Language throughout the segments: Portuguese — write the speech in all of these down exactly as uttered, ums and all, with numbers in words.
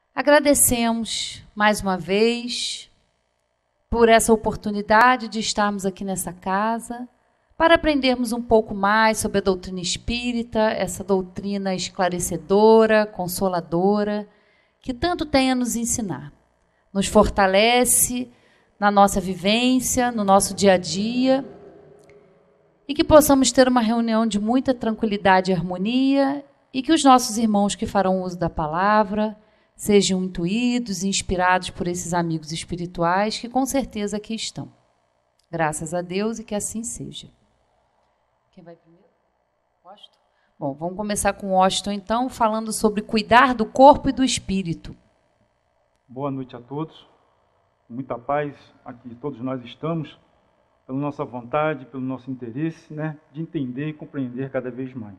Agradecemos mais uma vez por essa oportunidade de estarmos aqui nessa casa para aprendermos um pouco mais sobre a doutrina espírita, essa doutrina esclarecedora, consoladora, que tanto tem a nos ensinar. Nos fortalece na nossa vivência, no nosso dia a dia, e que possamos ter uma reunião de muita tranquilidade e harmonia, e que os nossos irmãos que farão uso da palavra sejam intuídos e inspirados por esses amigos espirituais que com certeza aqui estão. Graças a Deus e que assim seja. Quem vai primeiro? Washington? Bom, vamos começar com o Washington, então, falando sobre cuidar do corpo e do espírito. Boa noite a todos. Muita paz, aqui todos nós estamos, pela nossa vontade, pelo nosso interesse, né, de entender e compreender cada vez mais.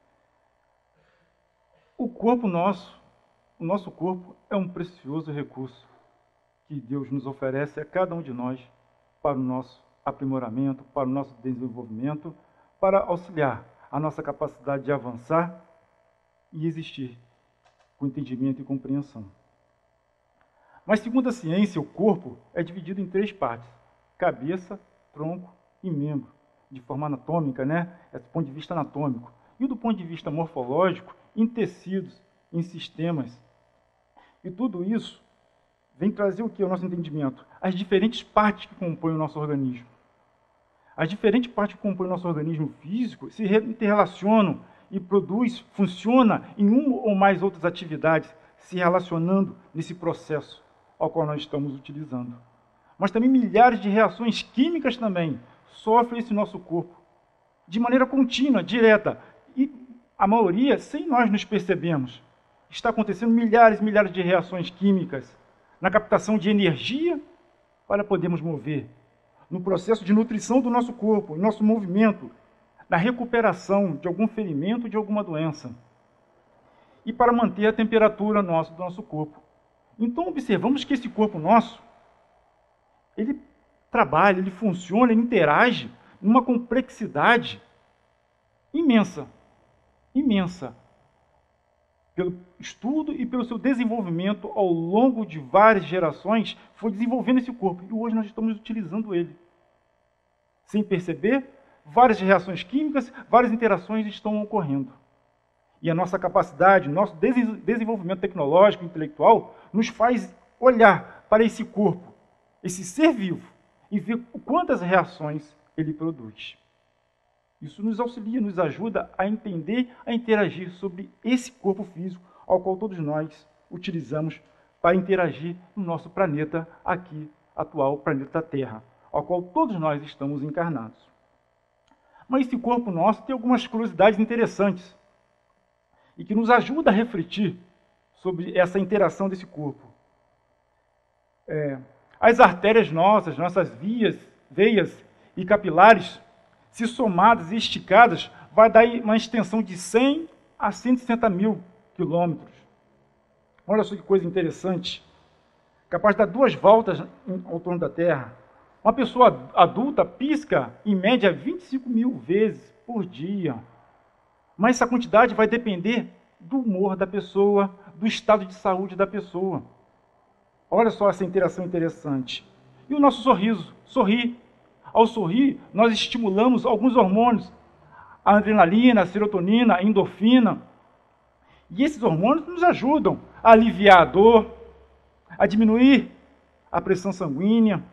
O corpo nosso, o nosso corpo é um precioso recurso que Deus nos oferece a cada um de nós para o nosso aprimoramento, para o nosso desenvolvimento, para auxiliar a nossa capacidade de avançar e existir com entendimento e compreensão. Mas, segundo a ciência, o corpo é dividido em três partes: cabeça, tronco e membro, de forma anatômica, né? É do ponto de vista anatômico. E do ponto de vista morfológico, em tecidos, em sistemas. E tudo isso vem trazer o que ao nosso entendimento? As diferentes partes que compõem o nosso organismo. As diferentes partes que compõem o nosso organismo físico se interrelacionam e produz, funciona em uma ou mais outras atividades, se relacionando nesse processo ao qual nós estamos utilizando. Mas também milhares de reações químicas também sofrem esse nosso corpo, de maneira contínua, direta, e a maioria sem nós nos percebemos. Está acontecendo milhares e milhares de reações químicas na captação de energia para podermos mover, no processo de nutrição do nosso corpo, no nosso movimento, na recuperação de algum ferimento, de alguma doença, e para manter a temperatura nossa, do nosso corpo. Então, observamos que esse corpo nosso, ele trabalha, ele funciona, ele interage numa complexidade imensa, imensa, pelo estudo e pelo seu desenvolvimento ao longo de várias gerações, foi desenvolvendo esse corpo, e hoje nós estamos utilizando ele. Sem perceber, várias reações químicas, várias interações estão ocorrendo. E a nossa capacidade, nosso desenvolvimento tecnológico, intelectual, nos faz olhar para esse corpo, esse ser vivo, e ver quantas reações ele produz. Isso nos auxilia, nos ajuda a entender, a interagir sobre esse corpo físico, ao qual todos nós utilizamos para interagir no nosso planeta aqui, atual planeta Terra, ao qual todos nós estamos encarnados. Mas esse corpo nosso tem algumas curiosidades interessantes, e que nos ajuda a refletir sobre essa interação desse corpo. É, as artérias nossas, nossas vias, veias e capilares, se somadas e esticadas, vai dar uma extensão de cem a cento e sessenta mil quilômetros. Olha só que coisa interessante. Capaz de dar duas voltas ao torno da Terra. Uma pessoa adulta pisca, em média, vinte e cinco mil vezes por dia. Mas essa quantidade vai depender do humor da pessoa, do estado de saúde da pessoa. Olha só essa interação interessante. E o nosso sorriso, sorrir. Ao sorrir, nós estimulamos alguns hormônios, a adrenalina, a serotonina, a endorfina. E esses hormônios nos ajudam a aliviar a dor, a diminuir a pressão sanguínea,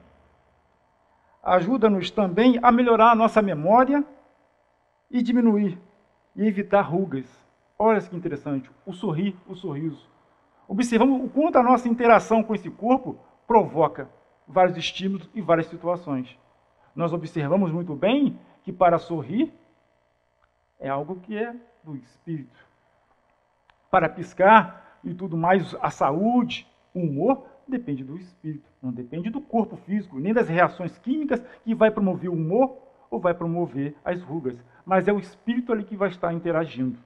ajuda-nos também a melhorar a nossa memória e diminuir e evitar rugas. Olha que interessante, o sorrir, o sorriso. Observamos o quanto a nossa interação com esse corpo provoca vários estímulos e várias situações. Nós observamos muito bem que para sorrir é algo que é do espírito. Para piscar e tudo mais, a saúde, o humor, depende do espírito. Não depende do corpo físico, nem das reações químicas que vai promover o humor ou vai promover as rugas. Mas é o espírito ali que vai estar interagindo.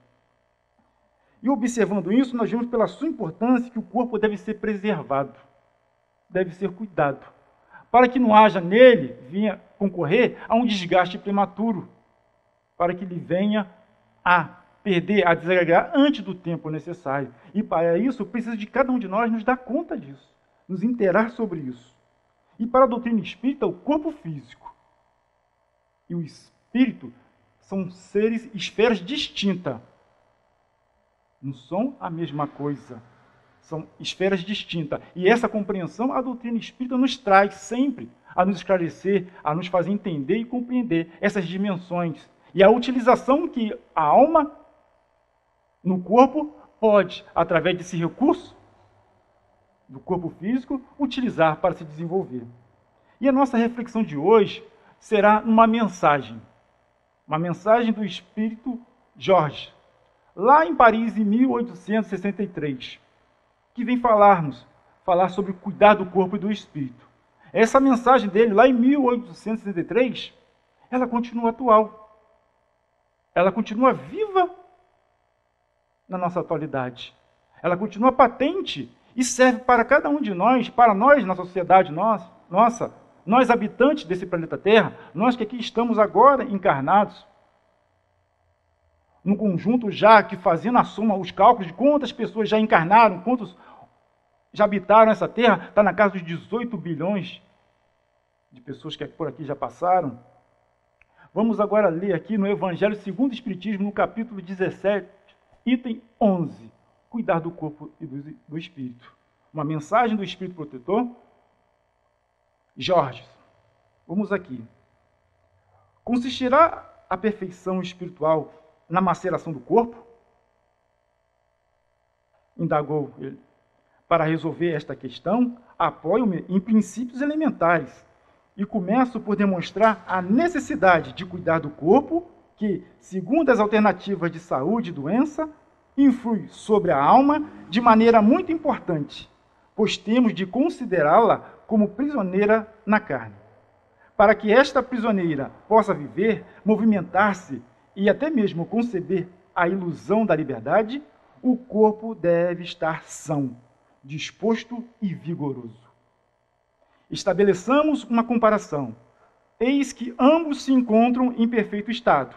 E observando isso, nós vemos pela sua importância que o corpo deve ser preservado, deve ser cuidado, para que não haja nele, venha concorrer a um desgaste prematuro, para que ele venha a perder, a desagregar antes do tempo necessário. E para isso, precisa de cada um de nós nos dar conta disso, nos inteirar sobre isso. E para a doutrina espírita, o corpo físico e o espírito são seres, esferas distintas. Não são a mesma coisa. São esferas distintas. E essa compreensão a doutrina espírita nos traz sempre a nos esclarecer, a nos fazer entender e compreender essas dimensões. E a utilização que a alma no corpo pode, através desse recurso do corpo físico, utilizar para se desenvolver. E a nossa reflexão de hoje será uma mensagem. Uma mensagem do Espírito Jorge, lá em Paris, em mil oitocentos e sessenta e três, que vem falar-nos, falar sobre cuidar do corpo e do espírito. Essa mensagem dele, lá em mil oitocentos e sessenta e três, ela continua atual. Ela continua viva na nossa atualidade. Ela continua patente e serve para cada um de nós, para nós na sociedade nossa, nossa nós habitantes desse planeta Terra, nós que aqui estamos agora encarnados, no conjunto já que fazendo a soma, os cálculos de quantas pessoas já encarnaram, quantos já habitaram essa Terra, está na casa dos dezoito bilhões de pessoas que por aqui já passaram. Vamos agora ler aqui no Evangelho segundo o Espiritismo, no capítulo dezessete, item onze, cuidar do corpo e do, do espírito. Uma mensagem do Espírito Protetor, Jorge. Vamos aqui. Consistirá a perfeição espiritual na maceração do corpo? Indagou ele. Para resolver esta questão, apoio-me em princípios elementares e começo por demonstrar a necessidade de cuidar do corpo que, segundo as alternativas de saúde e doença, influi sobre a alma de maneira muito importante, pois temos de considerá-la como prisioneira na carne. Para que esta prisioneira possa viver, movimentar-se e até mesmo conceber a ilusão da liberdade, o corpo deve estar são, disposto e vigoroso. Estabeleçamos uma comparação. Eis que ambos se encontram em perfeito estado,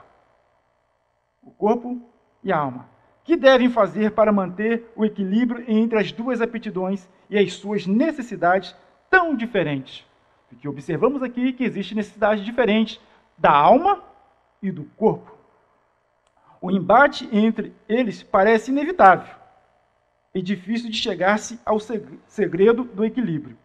o corpo e a alma. Que devem fazer para manter o equilíbrio entre as duas aptidões e as suas necessidades tão diferentes? Porque observamos aqui que existem necessidades diferentes da alma e do corpo. O embate entre eles parece inevitável e difícil de chegar-se ao segredo do equilíbrio.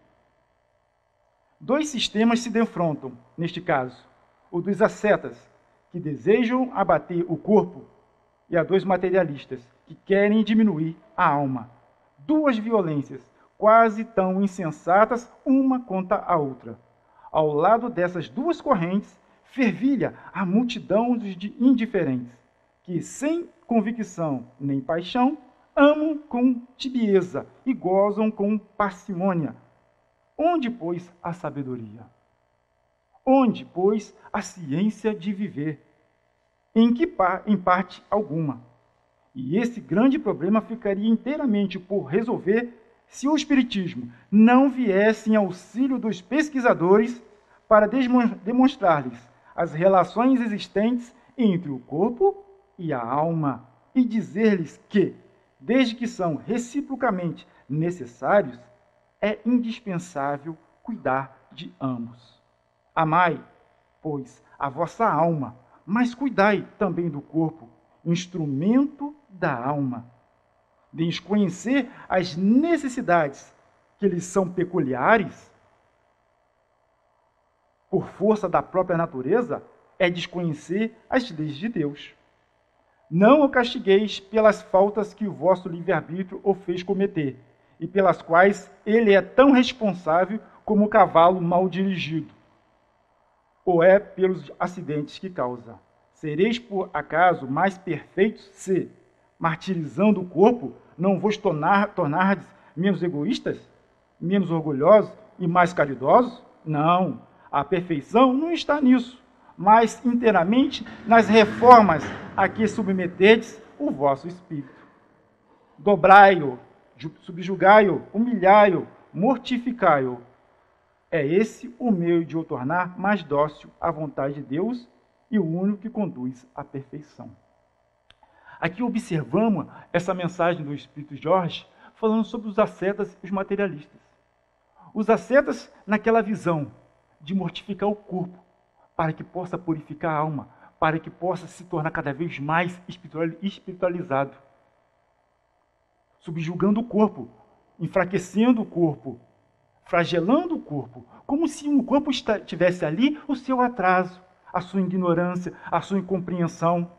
Dois sistemas se defrontam, neste caso, o dos ascetas, que desejam abater o corpo, e a dois materialistas, que querem diminuir a alma. Duas violências, quase tão insensatas uma contra a outra. Ao lado dessas duas correntes, fervilha a multidão de indiferentes, que, sem convicção nem paixão, amam com tibieza e gozam com parcimônia. Onde, pois, a sabedoria? Onde, pois, a ciência de viver? Em que em parte alguma. E esse grande problema ficaria inteiramente por resolver se o Espiritismo não viesse em auxílio dos pesquisadores para demonstrar-lhes as relações existentes entre o corpo e a alma e dizer-lhes que, desde que são reciprocamente necessários, é indispensável cuidar de ambos. Amai, pois, a vossa alma, mas cuidai também do corpo, instrumento da alma. Desconhecer as necessidades que lhes são peculiares, por força da própria natureza, é desconhecer as leis de Deus. Não o castigueis pelas faltas que o vosso livre-arbítrio o fez cometer, e pelas quais ele é tão responsável como o cavalo mal dirigido, ou é pelos acidentes que causa. Sereis, por acaso, mais perfeitos se, martirizando o corpo, não vos tornar, tornardes menos egoístas, menos orgulhosos e mais caridosos? Não, a perfeição não está nisso, mas inteiramente nas reformas a que submetedes o vosso espírito. Dobrai-o, subjugai-o, humilhai-o, mortificai-o. É esse o meio de o tornar mais dócil à vontade de Deus e o único que conduz à perfeição. Aqui observamos essa mensagem do Espírito Jorge falando sobre os ascetas e os materialistas. Os ascetas naquela visão de mortificar o corpo para que possa purificar a alma, para que possa se tornar cada vez mais espiritualizado, subjugando o corpo, enfraquecendo o corpo, flagelando o corpo, como se o corpo tivesse ali o seu atraso, a sua ignorância, a sua incompreensão.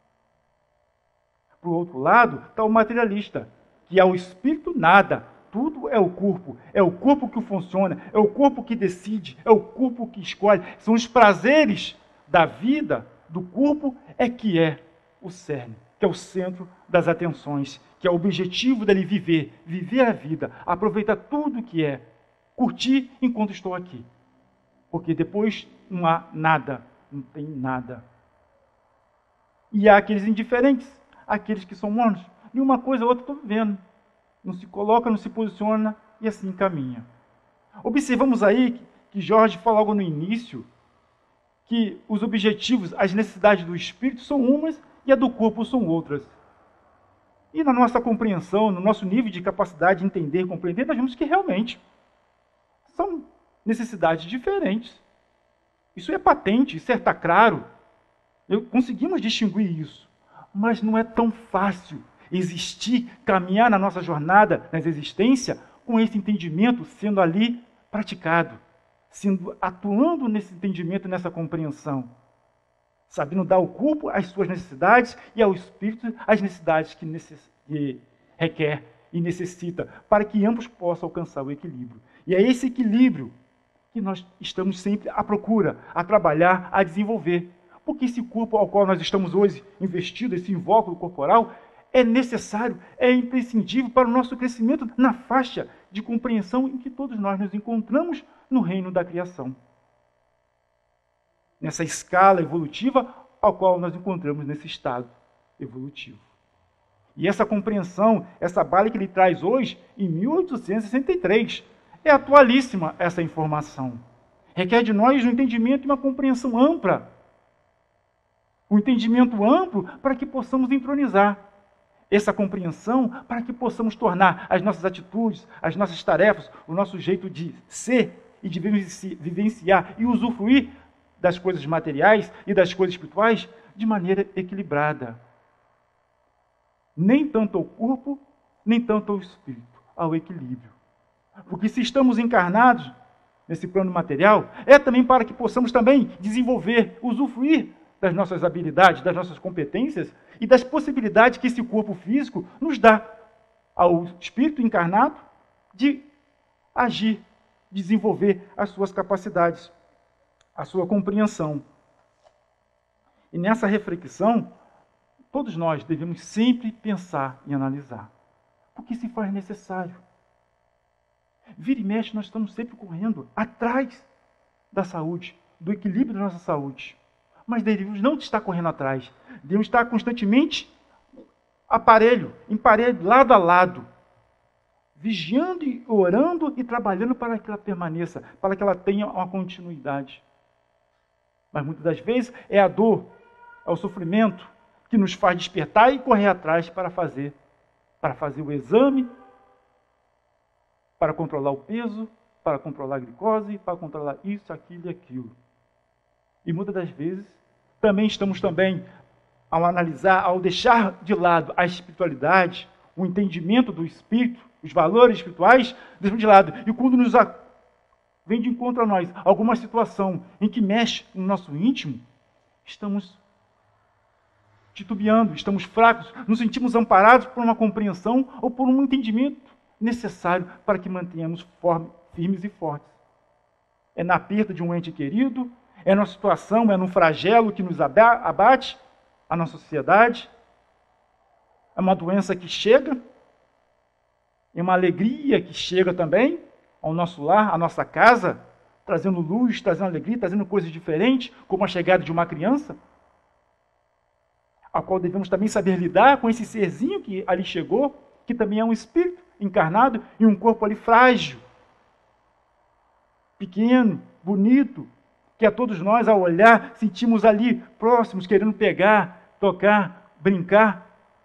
Por outro lado, está o materialista, que ao espírito nada, tudo é o corpo, é o corpo que funciona, é o corpo que decide, é o corpo que escolhe, são os prazeres da vida, do corpo, é que é o cerne, que é o centro das atenções, que é o objetivo dele viver, viver a vida, aproveitar tudo que é, curtir enquanto estou aqui. Porque depois não há nada, não tem nada. E há aqueles indiferentes, aqueles que são mornos, e uma coisa ou outra estou vivendo. Não se coloca, não se posiciona e assim caminha. Observamos aí que Jorge fala logo no início que os objetivos, as necessidades do espírito são umas e a do corpo são outras. E na nossa compreensão, no nosso nível de capacidade de entender e compreender, nós vemos que realmente são necessidades diferentes. Isso é patente, isso está claro. Eu, conseguimos distinguir isso. Mas não é tão fácil existir, caminhar na nossa jornada, na existência, com esse entendimento sendo ali praticado, sendo atuando nesse entendimento, nessa compreensão, sabendo dar ao corpo as suas necessidades e ao espírito as necessidades que, necess... que requer e necessita, para que ambos possam alcançar o equilíbrio. E é esse equilíbrio que nós estamos sempre à procura, a trabalhar, a desenvolver. Porque esse corpo ao qual nós estamos hoje investidos, esse invólucro corporal, é necessário, é imprescindível para o nosso crescimento na faixa de compreensão em que todos nós nos encontramos no reino da criação. Nessa escala evolutiva ao qual nós encontramos nesse estado evolutivo. E essa compreensão, essa bala que ele traz hoje, em mil oitocentos e sessenta e três, é atualíssima essa informação. Requer de nós um entendimento e uma compreensão ampla. Um entendimento amplo para que possamos entronizar essa compreensão, para que possamos tornar as nossas atitudes, as nossas tarefas, o nosso jeito de ser e de vivenciar e usufruir das coisas materiais e das coisas espirituais de maneira equilibrada. Nem tanto ao corpo, nem tanto ao espírito, ao equilíbrio. Porque se estamos encarnados nesse plano material, é também para que possamos também desenvolver, usufruir das nossas habilidades, das nossas competências e das possibilidades que esse corpo físico nos dá ao espírito encarnado de agir, desenvolver as suas capacidades, a sua compreensão. E nessa reflexão, todos nós devemos sempre pensar e analisar, porque se faz necessário. Vira e mexe, nós estamos sempre correndo atrás da saúde, do equilíbrio da nossa saúde. Mas devemos não estar correndo atrás, devemos estar constantemente aparelho, em parelho, lado a lado, vigiando e orando e trabalhando para que ela permaneça, para que ela tenha uma continuidade. Mas muitas das vezes é a dor, é o sofrimento que nos faz despertar e correr atrás para fazer, para fazer o exame, para controlar o peso, para controlar a glicose, para controlar isso, aquilo e aquilo. E muitas das vezes também estamos também, ao analisar, ao deixar de lado a espiritualidade, o entendimento do espírito, os valores espirituais, deixamos de lado. E quando nos a... vem de encontro a nós alguma situação em que mexe no nosso íntimo, estamos titubeando, estamos fracos, nos sentimos amparados por uma compreensão ou por um entendimento necessário para que mantenhamos firmes e fortes. É na perda de um ente querido, é numa situação, é num flagelo que nos abate a nossa sociedade, é uma doença que chega, é uma alegria que chega também ao nosso lar, à nossa casa, trazendo luz, trazendo alegria, trazendo coisas diferentes, como a chegada de uma criança, a qual devemos também saber lidar com esse serzinho que ali chegou, que também é um espírito encarnado e um corpo ali frágil, pequeno, bonito, que a todos nós, ao olhar, sentimos ali próximos, querendo pegar, tocar, brincar,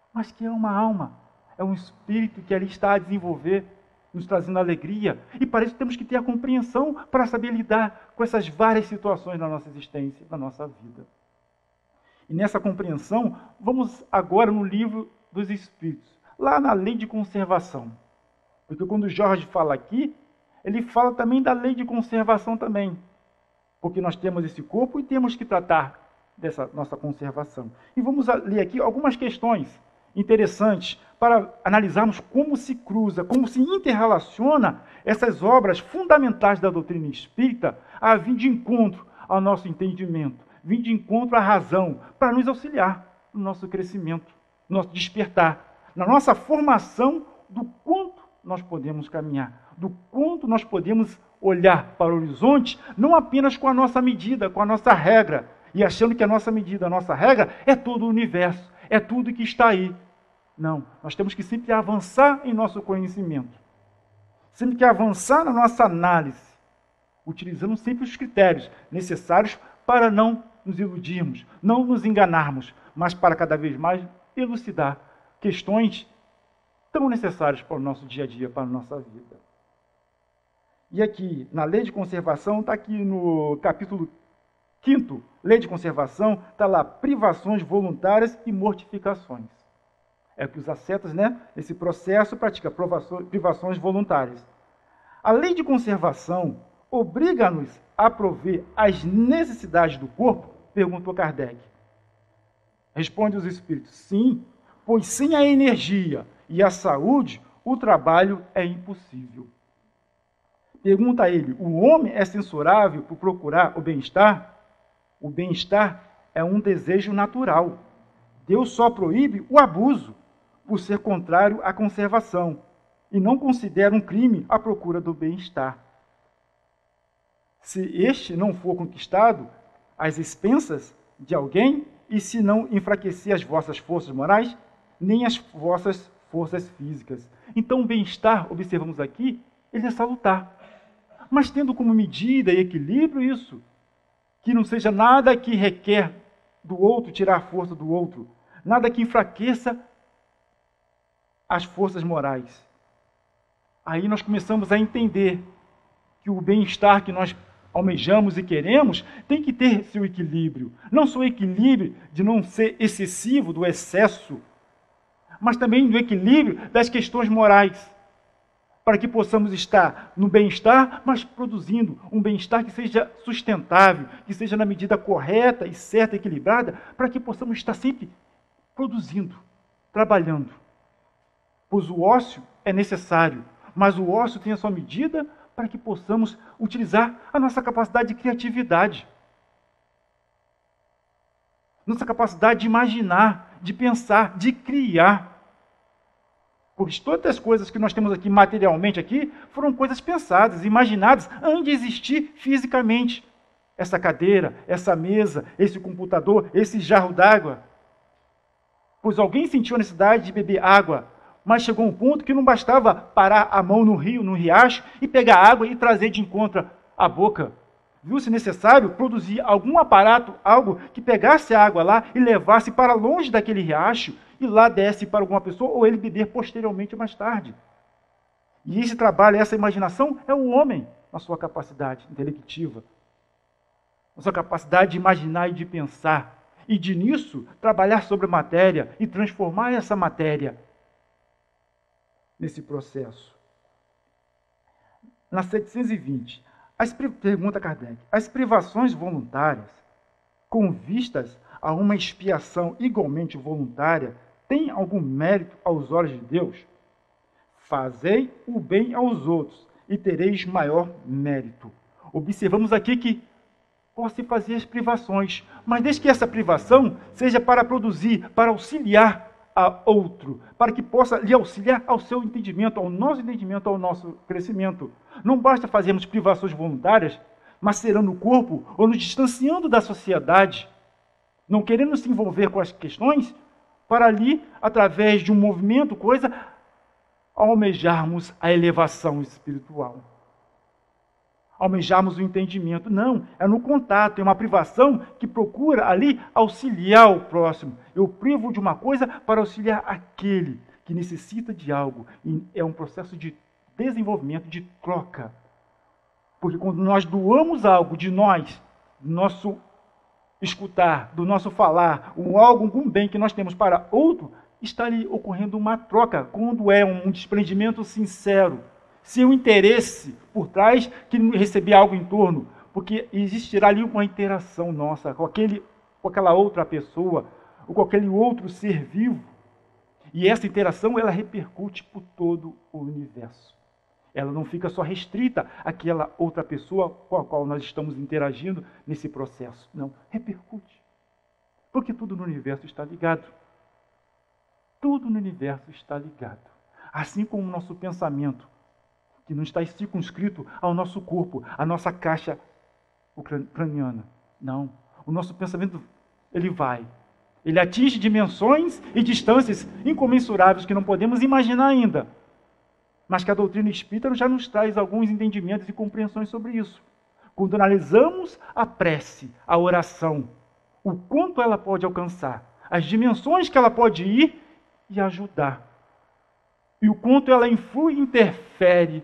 mas que é uma alma, é um espírito que ali está a desenvolver, nos trazendo alegria. E para isso temos que ter a compreensão para saber lidar com essas várias situações da nossa existência, da nossa vida. E nessa compreensão, vamos agora no livro dos Espíritos, lá na lei de conservação. Porque quando Jorge fala aqui, ele fala também da lei de conservação também. Porque nós temos esse corpo e temos que tratar dessa nossa conservação. E vamos ler aqui algumas questões interessantes para analisarmos como se cruza, como se interrelaciona essas obras fundamentais da doutrina espírita a vir de encontro ao nosso entendimento, vir de encontro à razão, para nos auxiliar no nosso crescimento, no nosso despertar, na nossa formação do quanto nós podemos caminhar, do quanto nós podemos olhar para o horizonte, não apenas com a nossa medida, com a nossa regra, e achando que a nossa medida, a nossa regra é todo o universo, é tudo que está aí. Não, nós temos que sempre avançar em nosso conhecimento, sempre que avançar na nossa análise, utilizando sempre os critérios necessários para não nos iludirmos, não nos enganarmos, mas para cada vez mais elucidar questões tão necessárias para o nosso dia a dia, para a nossa vida. E aqui, na lei de conservação, está aqui no capítulo quinto, lei de conservação, está lá, privações voluntárias e mortificações. É que os ascetas, né, nesse processo, praticam privações voluntárias. A lei de conservação obriga-nos a prover as necessidades do corpo? Perguntou Kardec. Responde os espíritos, sim, pois sem a energia e a saúde, o trabalho é impossível. Pergunta a ele, o homem é censurável por procurar o bem-estar? O bem-estar é um desejo natural. Deus só proíbe o abuso, por ser contrário à conservação, e não considera um crime a procura do bem-estar. Se este não for conquistado às expensas de alguém, e se não enfraquecer as vossas forças morais, nem as vossas forças físicas. Então, o bem-estar, observamos aqui, ele é salutar. Mas tendo como medida e equilíbrio isso, que não seja nada que requer do outro, tirar a força do outro, nada que enfraqueça as forças morais. Aí nós começamos a entender que o bem-estar que nós almejamos e queremos tem que ter seu equilíbrio. Não só o equilíbrio de não ser excessivo, do excesso, mas também do equilíbrio das questões morais, para que possamos estar no bem-estar, mas produzindo um bem-estar que seja sustentável, que seja na medida correta e certa, equilibrada, para que possamos estar sempre produzindo, trabalhando. Pois o ócio é necessário, mas o ócio tem a sua medida para que possamos utilizar a nossa capacidade de criatividade, nossa capacidade de imaginar, de pensar, de criar. Pois todas as coisas que nós temos aqui materialmente aqui foram coisas pensadas, imaginadas antes de existir fisicamente. Essa cadeira, essa mesa, esse computador, esse jarro d'água. Pois alguém sentiu a necessidade de beber água, mas chegou um ponto que não bastava parar a mão no rio, no riacho, e pegar água e trazer de encontro à boca. Viu-se necessário produzir algum aparato, algo que pegasse a água lá e levasse para longe daquele riacho, e lá desse para alguma pessoa, ou ele beber posteriormente mais tarde. E esse trabalho, essa imaginação, é o homem, na sua capacidade intelectiva, na sua capacidade de imaginar e de pensar, e de nisso trabalhar sobre a matéria e transformar essa matéria nesse processo. Na setecentos e vinte, as, pergunta Kardec, as privações voluntárias, com vistas a uma expiação igualmente voluntária, têm algum mérito aos olhos de Deus? Fazei o bem aos outros e tereis maior mérito. Observamos aqui que pode fazer as privações, mas desde que essa privação seja para produzir, para auxiliar a outro, para que possa lhe auxiliar ao seu entendimento, ao nosso entendimento, ao nosso crescimento. Não basta fazermos privações voluntárias, macerando o corpo ou nos distanciando da sociedade, não querendo se envolver com as questões, para ali, através de um movimento, coisa, almejarmos a elevação espiritual. almejarmos o entendimento. Não, é no contato, é uma privação que procura ali auxiliar o próximo. Eu privo de uma coisa para auxiliar aquele que necessita de algo. E é um processo de desenvolvimento, de troca. Porque quando nós doamos algo de nós, do nosso escutar, do nosso falar, ou algo, algum bem que nós temos para outro, está ali ocorrendo uma troca, quando é um desprendimento sincero, sem o interesse por trás que receber algo em torno, porque existirá ali uma interação nossa com, aquele, com aquela outra pessoa, ou com aquele outro ser vivo, e essa interação ela repercute por todo o universo. Ela não fica só restrita àquela outra pessoa com a qual nós estamos interagindo nesse processo. Não, repercute. Porque tudo no universo está ligado. Tudo no universo está ligado. Assim como o nosso pensamento, que não está circunscrito ao nosso corpo, à nossa caixa craniana. Não. O nosso pensamento, ele vai. Ele atinge dimensões e distâncias incomensuráveis que não podemos imaginar ainda. Mas que a doutrina espírita já nos traz alguns entendimentos e compreensões sobre isso. Quando analisamos a prece, a oração, o quanto ela pode alcançar, as dimensões que ela pode ir e ajudar, e o quanto ela influi e interfere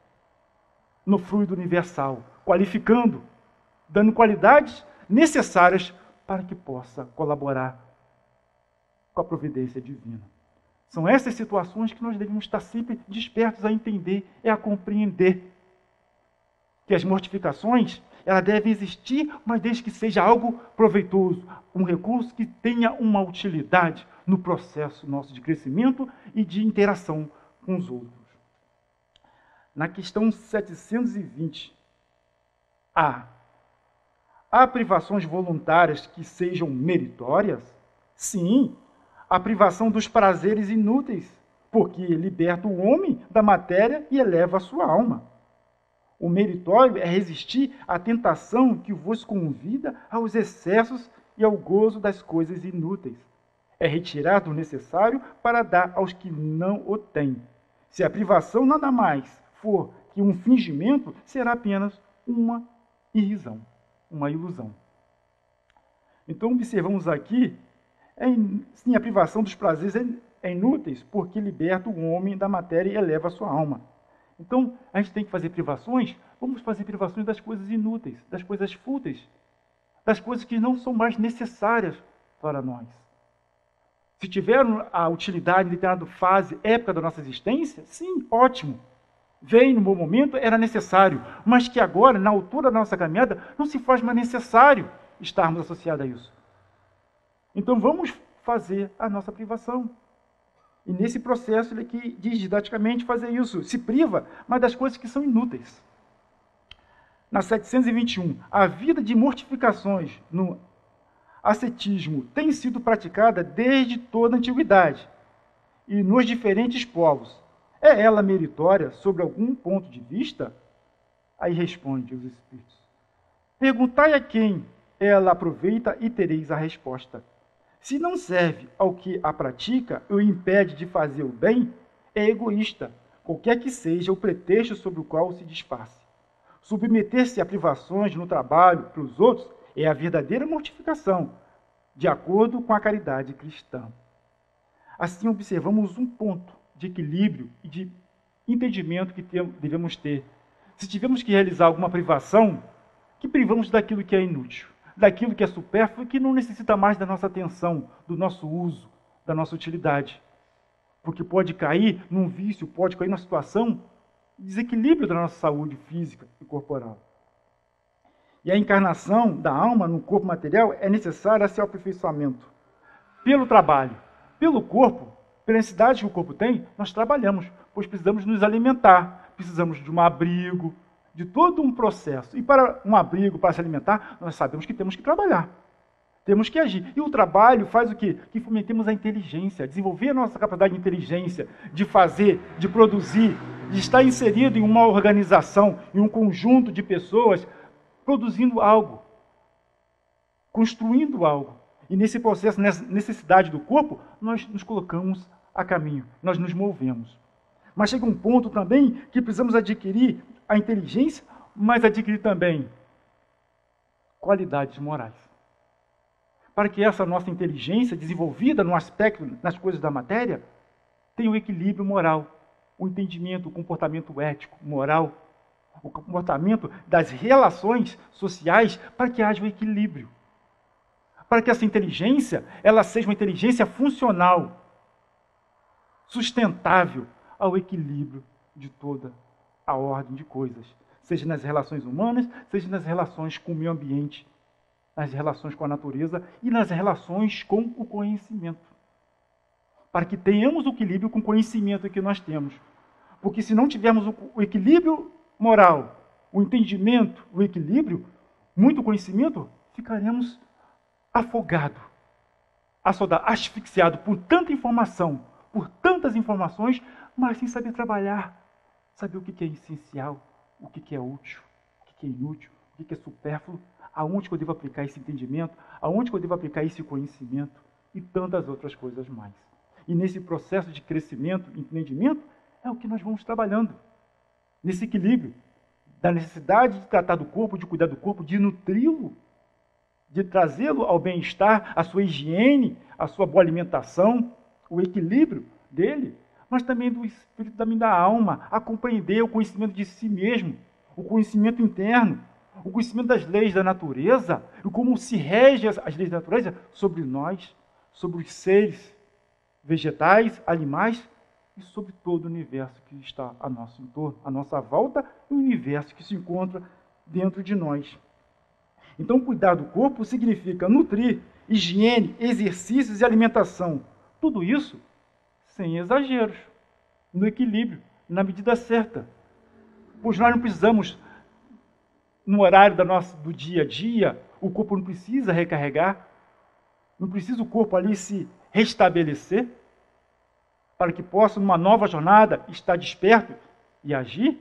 no fluido universal, qualificando, dando qualidades necessárias para que possa colaborar com a providência divina. São essas situações que nós devemos estar sempre despertos a entender e a compreender. Que as mortificações, elas devem existir, mas desde que seja algo proveitoso, um recurso que tenha uma utilidade no processo nosso de crescimento e de interação com os outros. Na questão setecentos e vinte, A. Há privações voluntárias que sejam meritórias? Sim. A privação dos prazeres inúteis, porque liberta o homem da matéria e eleva a sua alma. O meritório é resistir à tentação que vos convida aos excessos e ao gozo das coisas inúteis. É retirar do necessário para dar aos que não o têm. Se a privação nada mais for que um fingimento, será apenas uma irrisão, uma ilusão. Então, observamos aqui É, sim, a privação dos prazeres é, é inúteis, porque liberta o homem da matéria e eleva a sua alma. Então, a gente tem que fazer privações, vamos fazer privações das coisas inúteis, das coisas fúteis, das coisas que não são mais necessárias para nós. Se tiveram a utilidade em determinada fase, época da nossa existência, sim, ótimo. Veio no bom momento, era necessário, mas que agora, na altura da nossa caminhada, não se faz mais necessário estarmos associados a isso. Então, vamos fazer a nossa privação. E nesse processo, ele aqui diz didaticamente fazer isso. Se priva, mas das coisas que são inúteis. Na setecentos e vinte e um, a vida de mortificações no ascetismo tem sido praticada desde toda a antiguidade e nos diferentes povos. É ela meritória sobre algum ponto de vista? Aí responde os Espíritos. Perguntai a quem ela aproveita e tereis a resposta. Se não serve ao que a pratica e o impede de fazer o bem, é egoísta, qualquer que seja o pretexto sobre o qual se disfarce. Submeter-se a privações no trabalho para os outros é a verdadeira mortificação, de acordo com a caridade cristã. Assim, observamos um ponto de equilíbrio e de entendimento que devemos ter. Se tivermos que realizar alguma privação, que privamos daquilo que é inútil, daquilo que é supérfluo e que não necessita mais da nossa atenção, do nosso uso, da nossa utilidade. Porque pode cair num vício, pode cair numa situação de desequilíbrio da nossa saúde física e corporal. E a encarnação da alma no corpo material é necessária a seu aperfeiçoamento. Pelo trabalho, pelo corpo, pela necessidade que o corpo tem, nós trabalhamos, pois precisamos nos alimentar, precisamos de um abrigo, de todo um processo. E para um abrigo, para se alimentar, nós sabemos que temos que trabalhar. Temos que agir. E o trabalho faz o quê? Que fomentemos a inteligência, desenvolver a nossa capacidade de inteligência, de fazer, de produzir, de estar inserido em uma organização, em um conjunto de pessoas, produzindo algo, construindo algo. E nesse processo, nessa necessidade do corpo, nós nos colocamos a caminho, nós nos movemos. Mas chega um ponto também que precisamos adquirir a inteligência mas adquirir também qualidades morais. Para que essa nossa inteligência, desenvolvida no aspecto, nas coisas da matéria, tenha o equilíbrio moral, o entendimento, o comportamento ético, moral, o comportamento das relações sociais, para que haja o equilíbrio. Para que essa inteligência, ela seja uma inteligência funcional, sustentável ao equilíbrio de toda a ordem de coisas, seja nas relações humanas, seja nas relações com o meio ambiente, nas relações com a natureza e nas relações com o conhecimento. Para que tenhamos o equilíbrio com o conhecimento que nós temos. Porque se não tivermos o equilíbrio moral, o entendimento, o equilíbrio, muito conhecimento, ficaremos afogados, asfixiados por tanta informação, por tantas informações, mas sem saber trabalhar, saber o que é essencial, o que é útil, o que é inútil, o que é supérfluo, aonde que eu devo aplicar esse entendimento, aonde que eu devo aplicar esse conhecimento e tantas outras coisas mais. E nesse processo de crescimento e entendimento é o que nós vamos trabalhando, nesse equilíbrio, da necessidade de tratar do corpo, de cuidar do corpo, de nutri-lo, de trazê-lo ao bem-estar, à sua higiene, à sua boa alimentação, o equilíbrio dele, mas também do espírito, também da alma, a compreender o conhecimento de si mesmo, o conhecimento interno, o conhecimento das leis da natureza e como se regem as, as leis da natureza sobre nós, sobre os seres vegetais, animais e sobre todo o universo que está a nosso entorno, à nossa volta e o universo que se encontra dentro de nós. Então, cuidar do corpo significa nutrir, higiene, exercícios e alimentação. Tudo isso sem exageros, no equilíbrio, na medida certa. Pois nós não precisamos, no horário da nossa, do dia a dia, o corpo não precisa recarregar, não precisa o corpo ali se restabelecer, para que possa, numa nova jornada, estar desperto e agir.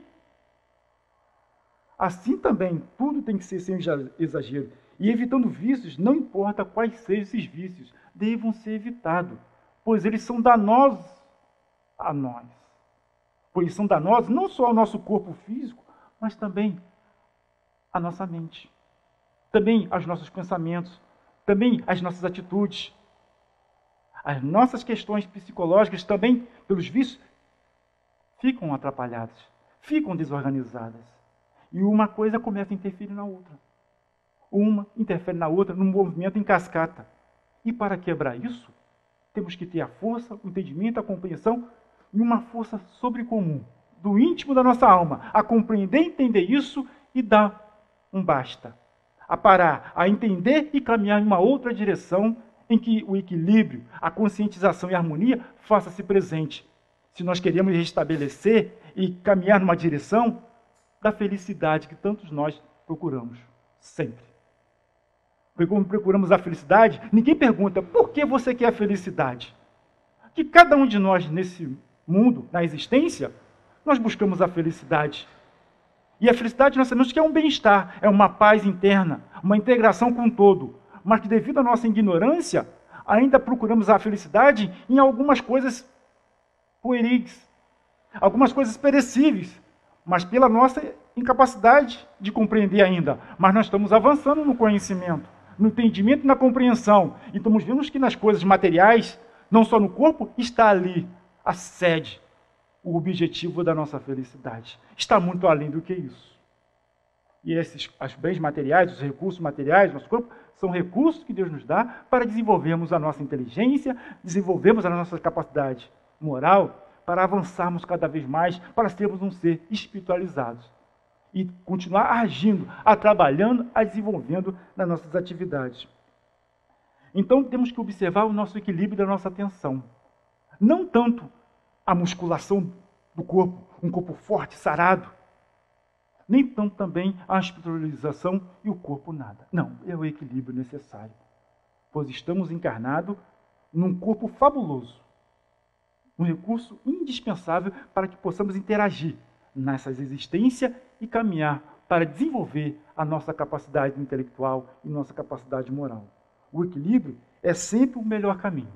Assim também, tudo tem que ser sem exagero. E evitando vícios, não importa quais sejam esses vícios, devam ser evitados, pois eles são danosos a nós. Pois eles são danosos não só ao nosso corpo físico, mas também à nossa mente, também aos nossos pensamentos, também às nossas atitudes. As nossas questões psicológicas também, pelos vícios, ficam atrapalhadas, ficam desorganizadas. E uma coisa começa a interferir na outra. Uma interfere na outra num movimento em cascata. E para quebrar isso, temos que ter a força, o entendimento, a compreensão e uma força sobrecomum, do íntimo da nossa alma, a compreender, entender isso e dar um basta. A parar, a entender e caminhar em uma outra direção em que o equilíbrio, a conscientização e a harmonia faça-se presente. Se nós queremos restabelecer e caminhar numa direção da felicidade que tantos nós procuramos, sempre. Porque quando procuramos a felicidade, ninguém pergunta, por que você quer a felicidade? Que cada um de nós nesse mundo, na existência, nós buscamos a felicidade. E a felicidade nós sabemos que é um bem-estar, é uma paz interna, uma integração com o todo. Mas que devido à nossa ignorância, ainda procuramos a felicidade em algumas coisas pueris, algumas coisas perecíveis, mas pela nossa incapacidade de compreender ainda. Mas nós estamos avançando no conhecimento, no entendimento e na compreensão. E estamos vendo que nas coisas materiais, não só no corpo, está ali a sede, o objetivo da nossa felicidade. Está muito além do que isso. E esses os bens materiais, os recursos materiais, nosso corpo, são recursos que Deus nos dá para desenvolvermos a nossa inteligência, desenvolvermos a nossa capacidade moral, para avançarmos cada vez mais, para sermos um ser espiritualizado. E continuar agindo, a trabalhando, a desenvolvendo nas nossas atividades. Então, temos que observar o nosso equilíbrio da nossa atenção. Não tanto a musculação do corpo, um corpo forte, sarado, nem tanto também a espiritualização e o corpo nada. Não, é o equilíbrio necessário. Pois estamos encarnados num corpo fabuloso, um recurso indispensável para que possamos interagir nessas existências e caminhar para desenvolver a nossa capacidade intelectual e nossa capacidade moral. O equilíbrio é sempre o melhor caminho.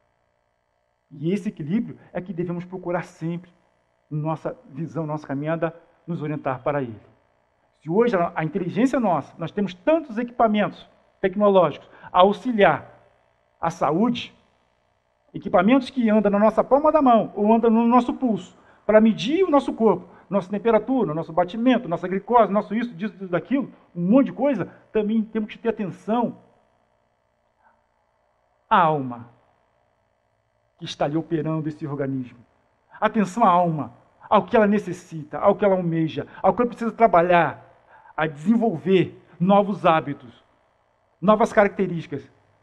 E esse equilíbrio é que devemos procurar sempre, nossa visão, nossa caminhada, nos orientar para ele. Se hoje a, a inteligência nossa, nós temos tantos equipamentos tecnológicos a auxiliar a saúde, equipamentos que andam na nossa palma da mão ou andam no nosso pulso, para medir o nosso corpo, nossa temperatura, nosso batimento, nossa glicose, nosso isso, disso, disso, daquilo, um monte de coisa, também temos que ter atenção à alma que está ali operando esse organismo. Atenção à alma, ao que ela necessita, ao que ela almeja, ao que ela precisa trabalhar, a desenvolver novos hábitos, novas características,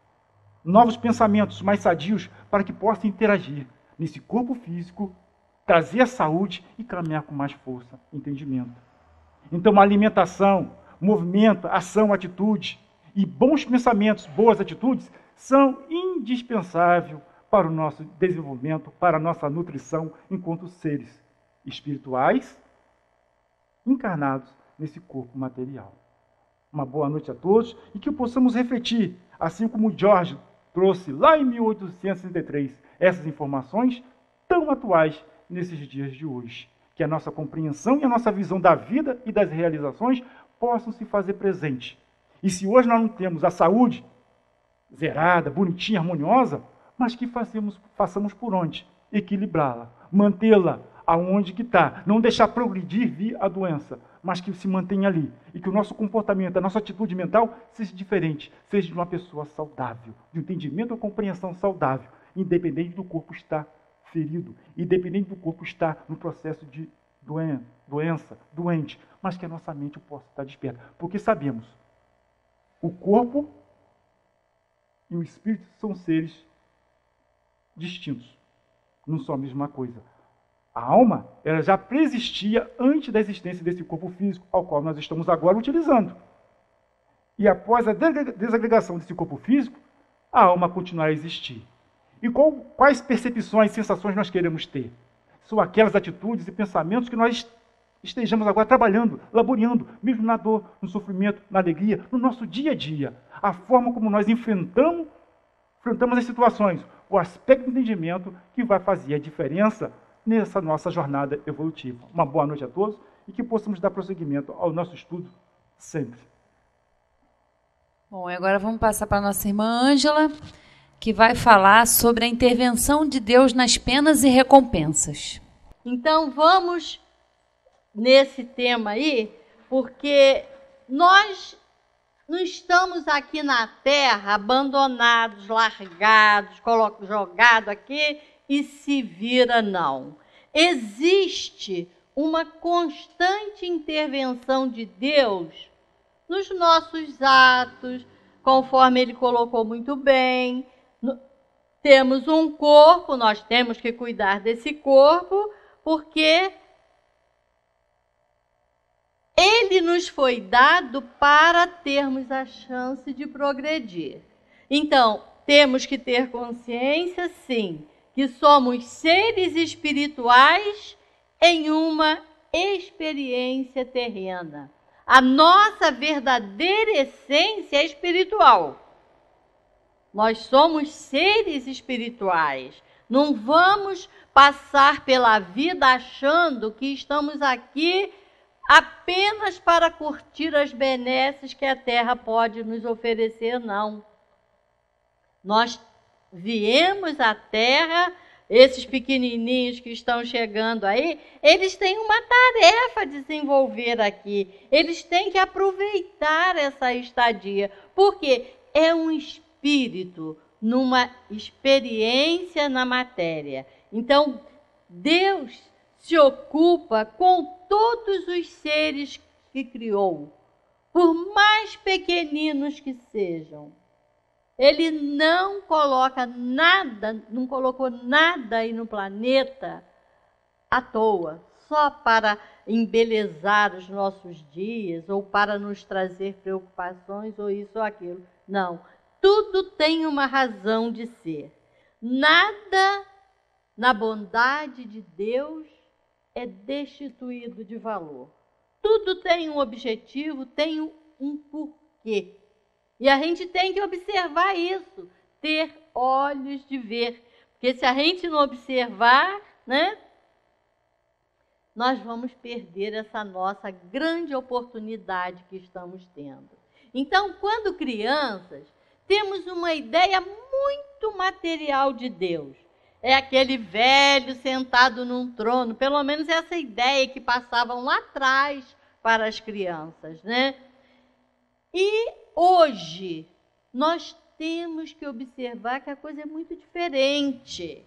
novos pensamentos mais sadios para que possa interagir nesse corpo físico, trazer a saúde e caminhar com mais força, entendimento. Então, uma alimentação, movimento, ação, atitude e bons pensamentos, boas atitudes são indispensáveis para o nosso desenvolvimento, para a nossa nutrição enquanto seres espirituais encarnados nesse corpo material. Uma boa noite a todos e que possamos refletir, assim como o George trouxe lá em mil oitocentos e sessenta e três, essas informações tão atuais nesses dias de hoje. Que a nossa compreensão e a nossa visão da vida e das realizações possam se fazer presente. E se hoje nós não temos a saúde zerada, bonitinha, harmoniosa, mas que façamos, façamos por onde? Equilibrá-la, mantê-la aonde que está, não deixar progredir vir a doença, mas que se mantenha ali, e que o nosso comportamento, a nossa atitude mental seja diferente, seja de uma pessoa saudável, de um entendimento ou compreensão saudável, independente do corpo estar ferido, independente do corpo estar no processo de doen doença, doente, mas que a nossa mente possa estar desperta, porque sabemos, o corpo e o espírito são seres distintos, não são a mesma coisa. A alma, ela já preexistia antes da existência desse corpo físico, ao qual nós estamos agora utilizando. E após a desagregação desse corpo físico, a alma continuará a existir. E qual, quais percepções, sensações nós queremos ter? São aquelas atitudes e pensamentos que nós estejamos agora trabalhando, laboreando, mesmo na dor, no sofrimento, na alegria, no nosso dia a dia. A forma como nós enfrentamos, enfrentamos as situações, o aspecto do entendimento que vai fazer a diferença nessa nossa jornada evolutiva. Uma boa noite a todos e que possamos dar prosseguimento ao nosso estudo sempre. Bom, agora vamos passar para a nossa irmã Ângela, que vai falar sobre a intervenção de Deus nas penas e recompensas. Então, vamos nesse tema aí, porque nós não estamos aqui na Terra abandonados, largados, jogados aqui e se vira, não. Existe uma constante intervenção de Deus nos nossos atos, conforme Ele colocou muito bem. Temos um corpo, nós temos que cuidar desse corpo, porque ele nos foi dado para termos a chance de progredir. Então, temos que ter consciência, sim, que somos seres espirituais em uma experiência terrena. A nossa verdadeira essência é espiritual. Nós somos seres espirituais. Não vamos passar pela vida achando que estamos aqui apenas para curtir as benesses que a Terra pode nos oferecer, não. Nós viemos à Terra, esses pequenininhos que estão chegando aí, eles têm uma tarefa a desenvolver aqui. Eles têm que aproveitar essa estadia, porque é um espírito numa experiência na matéria. Então, Deus se ocupa com todos os seres que criou, por mais pequeninos que sejam. Ele não coloca nada, não colocou nada aí no planeta à toa, só para embelezar os nossos dias, ou para nos trazer preocupações, ou isso ou aquilo. Não, tudo tem uma razão de ser. Nada na bondade de Deus é destituído de valor. Tudo tem um objetivo, tem um porquê. E a gente tem que observar isso, ter olhos de ver. Porque se a gente não observar, né? nós vamos perder essa nossa grande oportunidade que estamos tendo. Então, quando crianças, temos uma ideia muito material de Deus. É aquele velho sentado num trono, pelo menos essa ideia que passavam lá atrás para as crianças, né? E hoje, nós temos que observar que a coisa é muito diferente.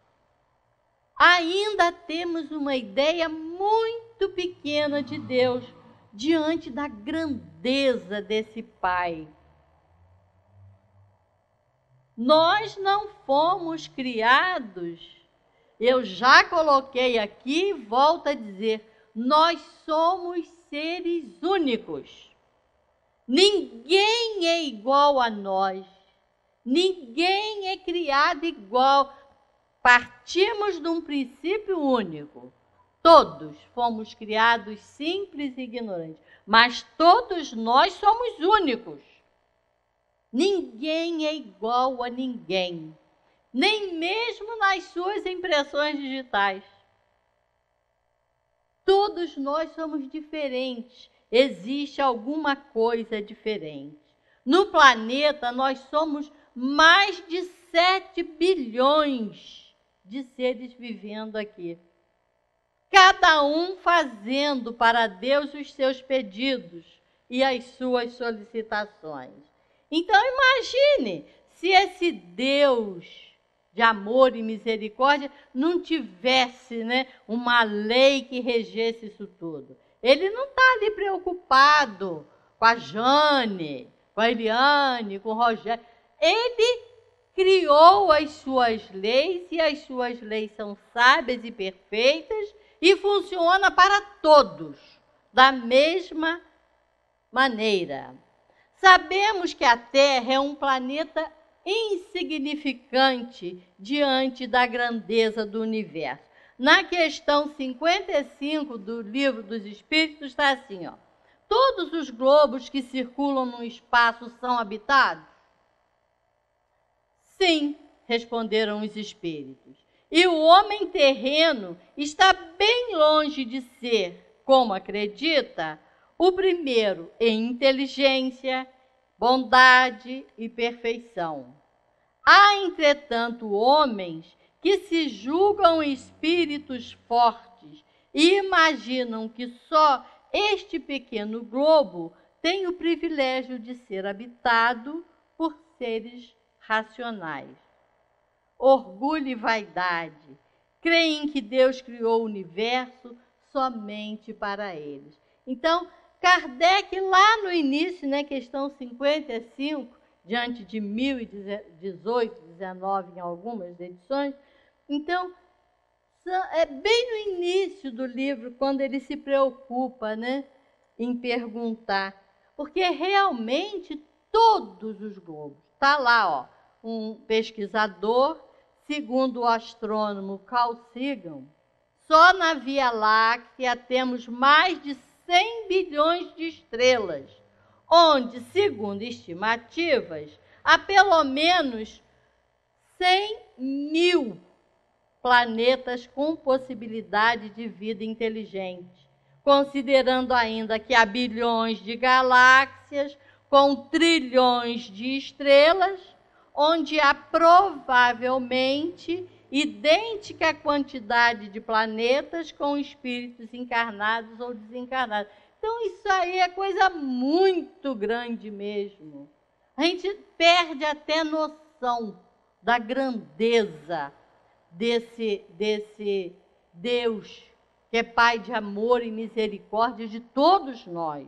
Ainda temos uma ideia muito pequena de Deus, diante da grandeza desse Pai. Nós não fomos criados, eu já coloquei aqui, volto a dizer, nós somos seres únicos. Ninguém é igual a nós, ninguém é criado igual. Partimos de um princípio único. Todos fomos criados simples e ignorantes, mas todos nós somos únicos. Ninguém é igual a ninguém, nem mesmo nas suas impressões digitais. Todos nós somos diferentes, existe alguma coisa diferente. No planeta, nós somos mais de sete bilhões de seres vivendo aqui. Cada um fazendo para Deus os seus pedidos e as suas solicitações. Então, imagine se esse Deus de amor e misericórdia não tivesse, né, uma lei que regesse isso tudo. Ele não está ali preocupado com a Jane, com a Eliane, com o Rogério. Ele criou as suas leis e as suas leis são sábias e perfeitas e funcionam para todos da mesma maneira. Sabemos que a Terra é um planeta insignificante diante da grandeza do universo. Na questão cinquenta e cinco do Livro dos Espíritos está assim, ó. Todos os globos que circulam no espaço são habitados? Sim, responderam os espíritos. E o homem terreno está bem longe de ser, como acredita, o primeiro em inteligência, bondade e perfeição. Há, entretanto, homens que se julgam espíritos fortes e imaginam que só este pequeno globo tem o privilégio de ser habitado por seres racionais. Orgulho e vaidade. Creem que Deus criou o universo somente para eles. Então, Kardec, lá no início, né, questão cinquenta e cinco, diante de mil e dezoito, dezenove em algumas edições, então, é bem no início do livro, quando ele se preocupa, né, em perguntar, porque realmente todos os globos, está lá, ó, um pesquisador, segundo o astrônomo Carl Sagan, só na Via Láctea temos mais de cem bilhões de estrelas, onde, segundo estimativas, há pelo menos cem mil planetas com possibilidade de vida inteligente, considerando ainda que há bilhões de galáxias com trilhões de estrelas, onde há provavelmente idêntica quantidade de planetas com espíritos encarnados ou desencarnados. Então, isso aí é coisa muito grande mesmo. A gente perde até noção da grandeza desse, desse Deus, que é Pai de amor e misericórdia de todos nós.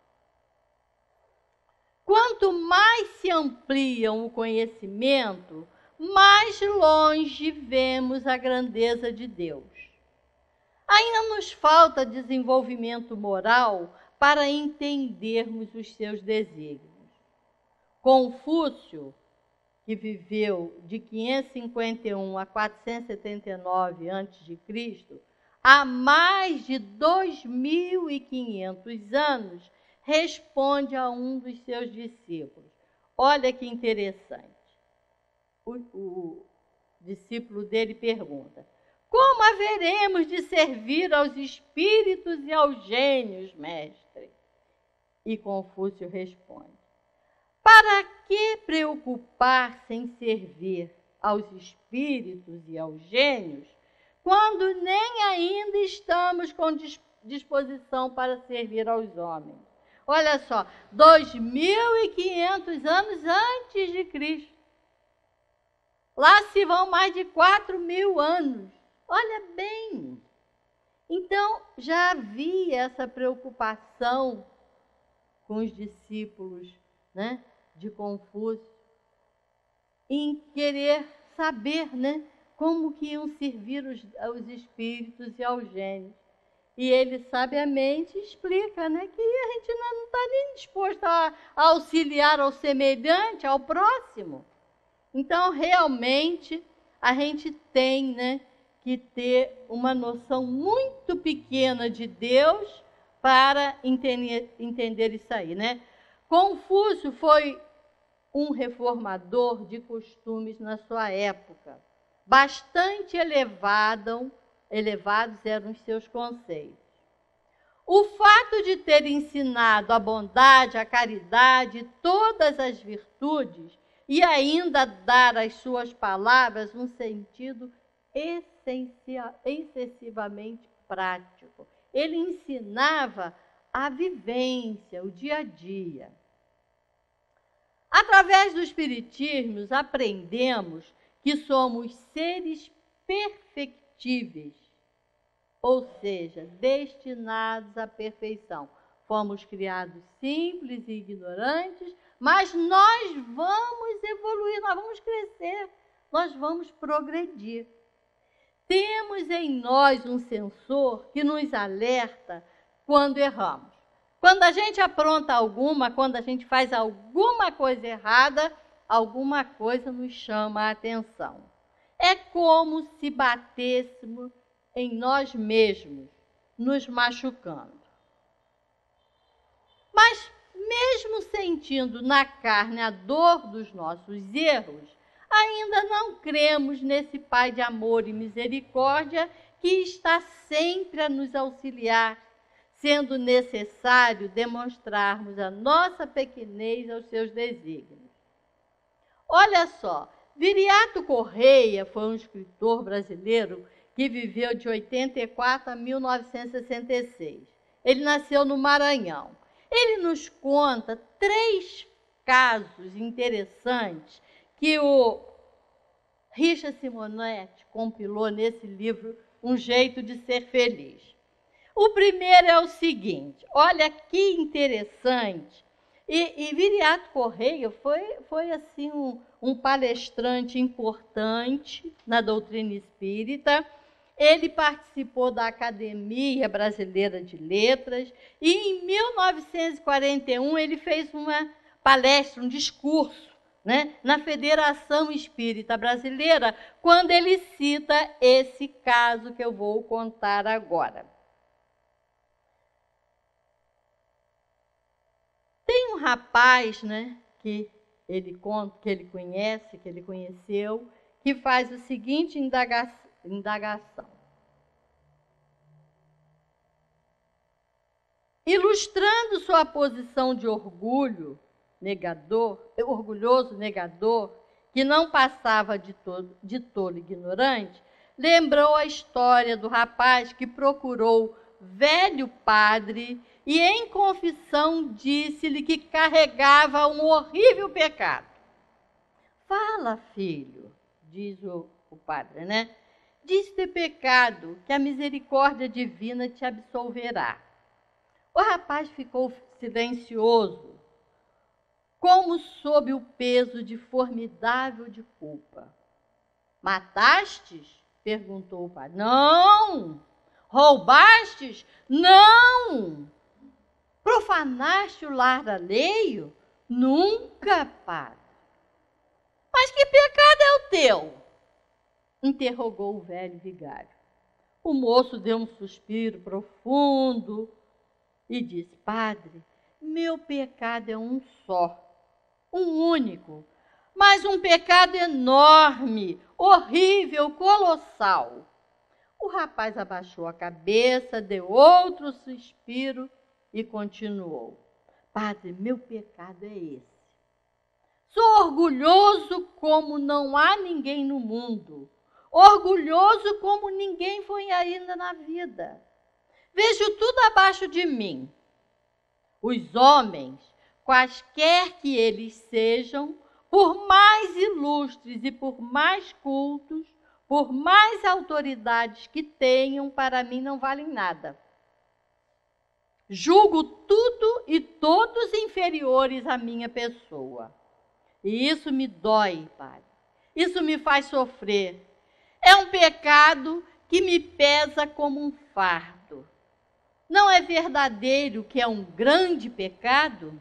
Quanto mais se ampliam o conhecimento, mais longe vemos a grandeza de Deus. Ainda nos falta desenvolvimento moral para entendermos os seus desígnios. Confúcio, que viveu de quinhentos e cinquenta e um a quatrocentos e setenta e nove antes de Cristo, há mais de dois mil e quinhentos anos, responde a um dos seus discípulos. Olha que interessante. O, o discípulo dele pergunta: como haveremos de servir aos espíritos e aos gênios, mestre? E Confúcio responde: para que preocupar-se em servir aos espíritos e aos gênios, quando nem ainda estamos com disposição para servir aos homens? Olha só, dois mil e quinhentos anos antes de Cristo. Lá se vão mais de quatro mil anos. Olha bem. Então, já havia essa preocupação com os discípulos, né, de Confúcio, em querer saber, né, como que iam servir os, aos espíritos e aos gênios. E ele sabiamente explica, né, que a gente não está nem disposto a, a auxiliar ao semelhante, ao próximo. Então, realmente, a gente tem, né, que ter uma noção muito pequena de Deus para entender, entender isso aí, né? Confúcio foi um reformador de costumes na sua época. Bastante elevado, elevados eram os seus conceitos. O fato de ter ensinado a bondade, a caridade, todas as virtudes, e ainda dar às suas palavras um sentido essencial, excessivamente prático. Ele ensinava a vivência, o dia a dia. Através do Espiritismo, aprendemos que somos seres perfectíveis, ou seja, destinados à perfeição. Fomos criados simples e ignorantes, mas nós vamos evoluir, nós vamos crescer, nós vamos progredir. Temos em nós um sensor que nos alerta quando erramos. Quando a gente apronta alguma, quando a gente faz alguma coisa errada, alguma coisa nos chama a atenção. É como se batêssemos em nós mesmos, nos machucando. Mas, mesmo sentindo na carne a dor dos nossos erros, ainda não cremos nesse Pai de amor e misericórdia que está sempre a nos auxiliar, sendo necessário demonstrarmos a nossa pequenez aos seus desígnios. Olha só, Viriato Correia foi um escritor brasileiro que viveu de oitenta e quatro a mil novecentos e sessenta e seis. Ele nasceu no Maranhão. Ele nos conta três casos interessantes que o Richard Simonetti compilou nesse livro, Um Jeito de Ser Feliz. O primeiro é o seguinte, olha que interessante. E, e Viriato Correia foi, foi assim, um, um palestrante importante na doutrina espírita. Ele participou da Academia Brasileira de Letras e, em mil novecentos e quarenta e um, ele fez uma palestra, um discurso, né, na Federação Espírita Brasileira, quando ele cita esse caso que eu vou contar agora. Tem um rapaz, né, que ele conta, que ele conhece, que ele conheceu, que faz a seguinte indagação. indagação. Ilustrando sua posição de orgulho, negador, orgulhoso negador, que não passava de tolo, de tolo ignorante, lembrou a história do rapaz que procurou velho padre e, em confissão, disse-lhe que carregava um horrível pecado. Fala, filho, diz o, o padre, né? Diz-te pecado, que a misericórdia divina te absolverá. O rapaz ficou silencioso, como sob o peso de formidável de culpa. Matastes? Perguntou o padre. Não! Roubastes? Não! Profanaste o lar alheio? Nunca, padre. Mas que pecado é o teu? Interrogou o velho vigário. O moço deu um suspiro profundo e disse: padre, meu pecado é um só, um único, mas um pecado enorme, horrível, colossal. O rapaz abaixou a cabeça, deu outro suspiro e continuou. Padre, meu pecado é esse. Sou orgulhoso como não há ninguém no mundo. Orgulhoso como ninguém foi ainda na vida. Vejo tudo abaixo de mim. Os homens, quaisquer que eles sejam, por mais ilustres e por mais cultos, por mais autoridades que tenham, para mim não valem nada. Julgo tudo e todos inferiores à minha pessoa. E isso me dói, Padre. Isso me faz sofrer. É um pecado que me pesa como um fardo. Não é verdadeiro que é um grande pecado?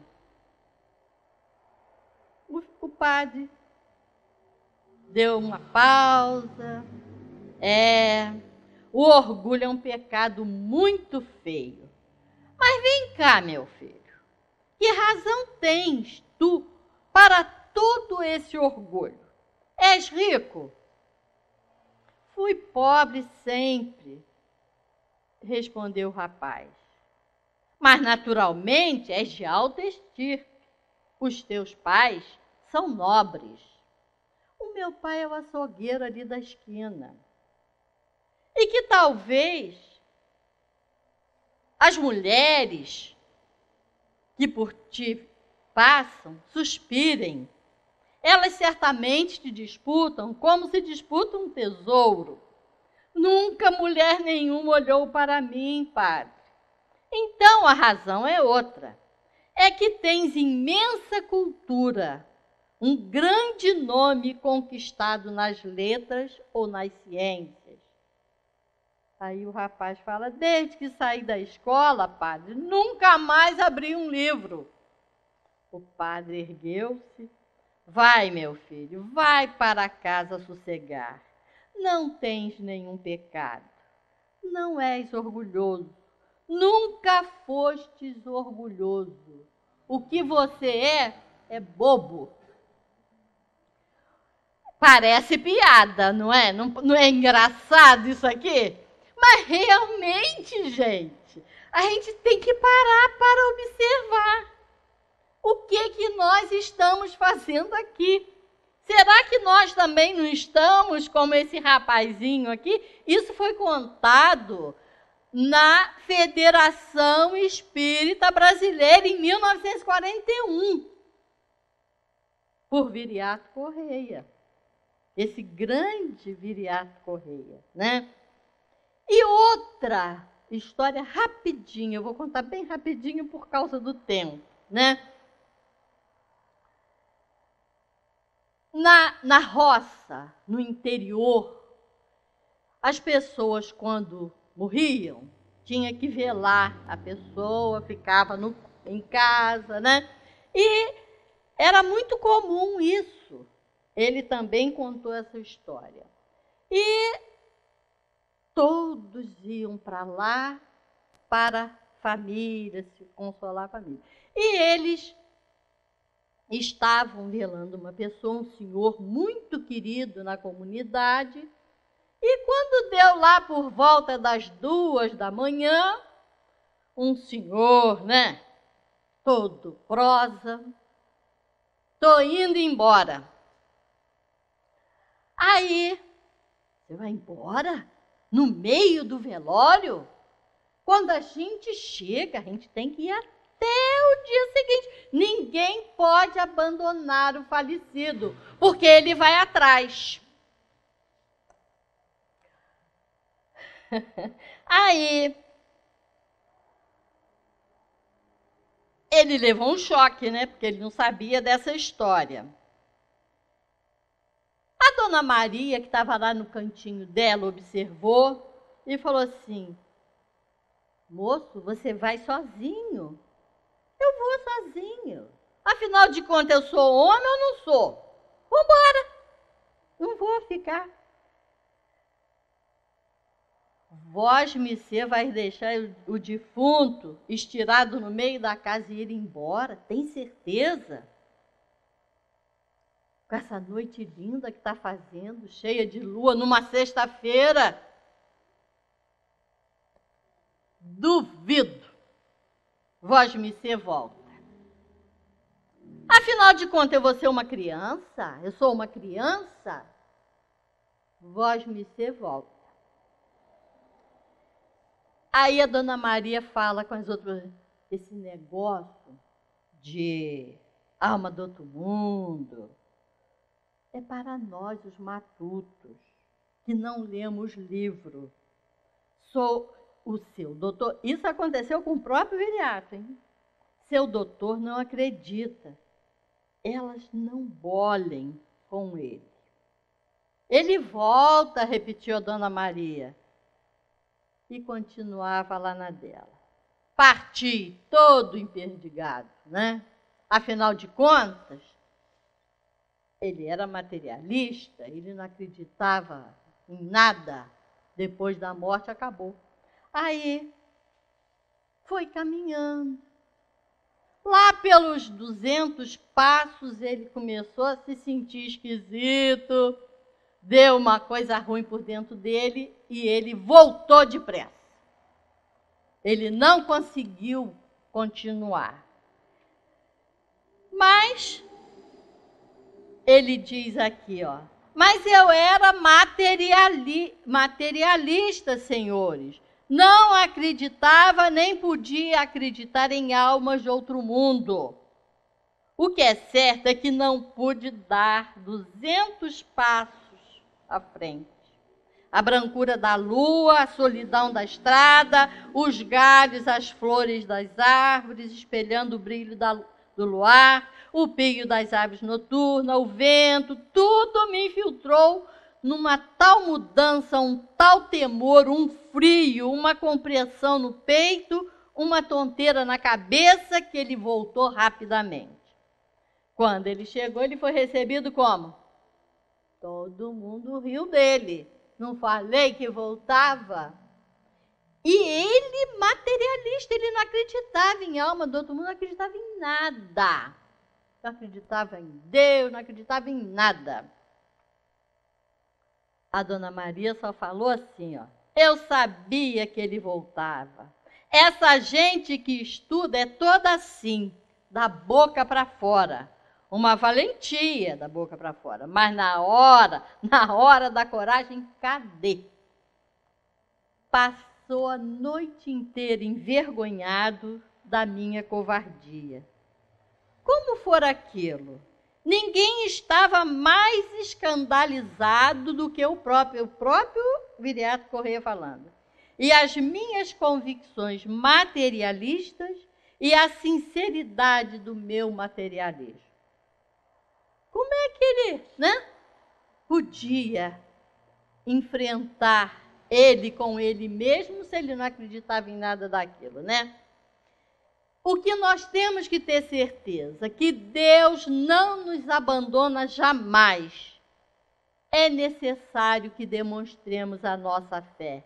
O, o padre deu uma pausa. É, o orgulho é um pecado muito feio. Mas vem cá, meu filho. Que razão tens tu para todo esse orgulho? És rico? Fui pobre sempre, respondeu o rapaz. Mas naturalmente és de alta estirpe. Os teus pais são nobres. O meu pai é o açougueiro ali da esquina. E que talvez as mulheres que por ti passam, suspirem. Elas certamente te disputam como se disputa um tesouro. Nunca mulher nenhuma olhou para mim, padre. Então a razão é outra. É que tens imensa cultura, um grande nome conquistado nas letras ou nas ciências. Aí o rapaz fala, desde que saí da escola, padre, nunca mais abri um livro. O padre ergueu-se. Vai, meu filho, vai para casa sossegar. Não tens nenhum pecado. Não és orgulhoso. Nunca fostes orgulhoso. O que você é, é bobo. Parece piada, não é? Não, não é engraçado isso aqui? Mas realmente, gente, a gente tem que parar para observar. O que que nós estamos fazendo aqui? Será que nós também não estamos como esse rapazinho aqui? Isso foi contado na Federação Espírita Brasileira em mil novecentos e quarenta e um, por Viriato Correia. Esse grande Viriato Correia, né? E outra história rapidinho, eu vou contar bem rapidinho por causa do tempo, né? Na, na roça, no interior, as pessoas, quando morriam, tinha que velar a pessoa, ficava no, em casa, né? E era muito comum isso. Ele também contou essa história. E todos iam para lá para a família, se consolar a família. E eles estavam velando uma pessoa, um senhor muito querido na comunidade, e quando deu lá por volta das duas da manhã, um senhor, né, todo prosa, tô indo embora. Aí, você vai embora? No meio do velório? Quando a gente chega, a gente tem que ir até o dia seguinte. Ninguém pode abandonar o falecido, porque ele vai atrás. Aí, ele levou um choque, né? Porque ele não sabia dessa história. A dona Maria, que estava lá no cantinho dela, observou e falou assim, moço, você vai sozinho? Eu vou sozinho. Afinal de contas, eu sou homem ou não sou? Vambora. Não vou ficar. Vós, missê, vai deixar o defunto estirado no meio da casa e ir embora? Tem certeza? Com essa noite linda que está fazendo, cheia de lua, numa sexta-feira. duvido. Vosmecê volta. Afinal de contas, eu vou ser uma criança? Eu sou uma criança? Vosmecê volta. Aí a Dona Maria fala com as outras, esse negócio de alma do outro mundo é para nós, os matutos, que não lemos livro. Sou o seu doutor. Isso aconteceu com o próprio Viriato, hein? Seu doutor não acredita. Elas não bolem com ele. Ele volta, repetiu a Dona Maria. E continuava lá na dela. Parti todo emperdigado, né? Afinal de contas, ele era materialista, ele não acreditava em nada. Depois da morte, acabou. Aí, foi caminhando. Lá pelos duzentos passos, ele começou a se sentir esquisito. Deu uma coisa ruim por dentro dele e ele voltou depressa. Ele não conseguiu continuar. Mas, ele diz aqui, ó, mas eu era materiali, materialista, senhores. Não acreditava nem podia acreditar em almas de outro mundo. O que é certo é que não pude dar duzentos passos à frente. A brancura da lua, a solidão da estrada, os galhos, as flores das árvores, espelhando o brilho da, do luar, o pio das aves noturnas, o vento, tudo me infiltrou numa tal mudança, um tal temor, um frio, uma compressão no peito, uma tonteira na cabeça, que ele voltou rapidamente. Quando ele chegou, ele foi recebido como? Todo mundo riu dele. Não falei que voltava? E ele, materialista, ele não acreditava em alma do outro mundo, não acreditava em nada. Não acreditava em Deus, não acreditava em nada. A Dona Maria só falou assim, ó, eu sabia que ele voltava. Essa gente que estuda é toda assim, da boca para fora. Uma valentia da boca para fora. Mas na hora, na hora da coragem, cadê? Passou a noite inteira envergonhado da minha covardia. Como for aquilo? Ninguém estava mais escandalizado do que o próprio, o próprio Viriato Correia falando. E as minhas convicções materialistas e a sinceridade do meu materialismo. Como é que ele, né, podia enfrentar ele com ele mesmo se ele não acreditava em nada daquilo, né? O que nós temos que ter certeza, que Deus não nos abandona jamais. É necessário que demonstremos a nossa fé.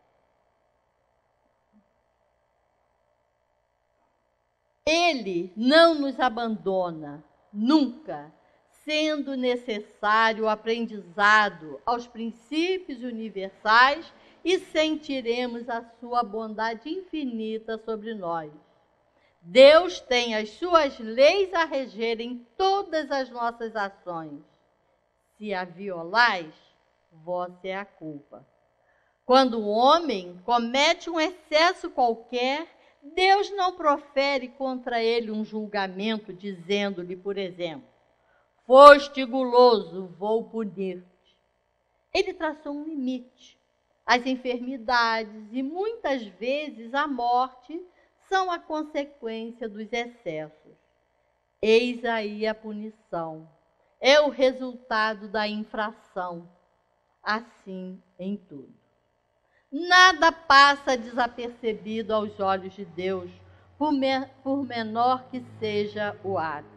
Ele não nos abandona, nunca, sendo necessário o aprendizado aos princípios universais e sentiremos a sua bondade infinita sobre nós. Deus tem as suas leis a regerem todas as nossas ações. Se a violais, vossa é a culpa. Quando o homem comete um excesso qualquer, Deus não profere contra ele um julgamento, dizendo-lhe, por exemplo, foste guloso, vou punir-te. Ele traçou um limite. As enfermidades e muitas vezes a morte são a consequência dos excessos. Eis aí a punição. É o resultado da infração. Assim em tudo. Nada passa desapercebido aos olhos de Deus, por, me, por menor que seja o ato.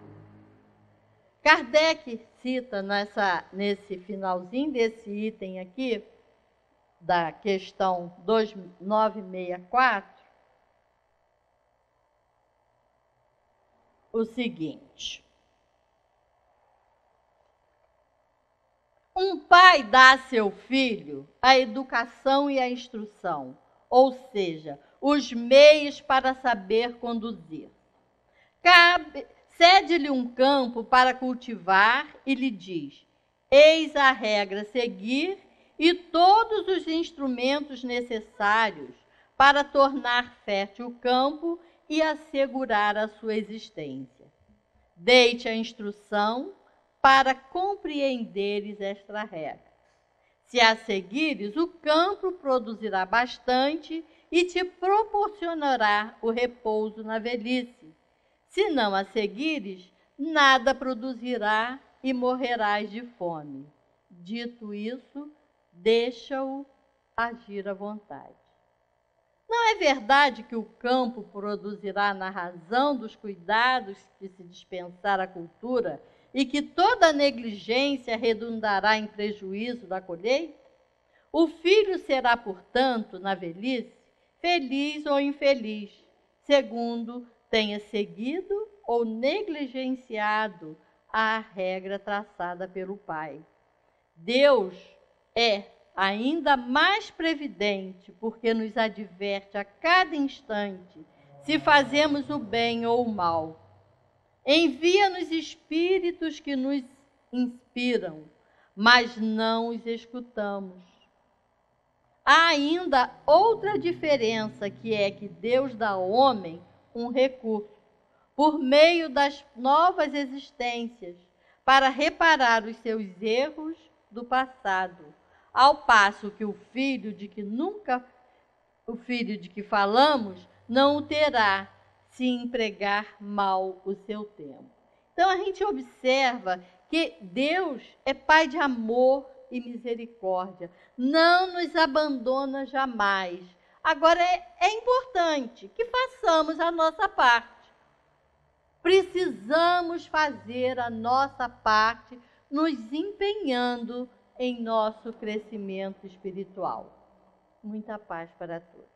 Kardec cita nessa, nesse finalzinho desse item aqui, da questão novecentos e sessenta e quatro, o seguinte. Um pai dá a seu filho a educação e a instrução, ou seja, os meios para saber conduzir. Cabe, cede-lhe um campo para cultivar e lhe diz: eis a regra a seguir e todos os instrumentos necessários para tornar fértil o campo e assegurar a sua existência. Dei-te a instrução para compreenderes esta regra. Se a seguires, o campo produzirá bastante e te proporcionará o repouso na velhice. Se não a seguires, nada produzirá e morrerás de fome. Dito isso, deixa-o agir à vontade. Não é verdade que o campo produzirá na razão dos cuidados que se dispensar à cultura e que toda negligência redundará em prejuízo da colheita? O filho será, portanto, na velhice, feliz ou infeliz, segundo tenha seguido ou negligenciado a regra traçada pelo pai. Deus é ainda mais previdente, porque nos adverte a cada instante se fazemos o bem ou o mal. Envia-nos espíritos que nos inspiram, mas não os escutamos. Há ainda outra diferença, que é que Deus dá ao homem um recurso, por meio das novas existências, para reparar os seus erros do passado, ao passo que o filho de que nunca, o filho de que falamos, não o terá, se empregar mal o seu tempo. Então a gente observa que Deus é Pai de amor e misericórdia, não nos abandona jamais. Agora é, é importante que façamos a nossa parte. Precisamos fazer a nossa parte, nos empenhando em nosso crescimento espiritual. Muita paz para todos.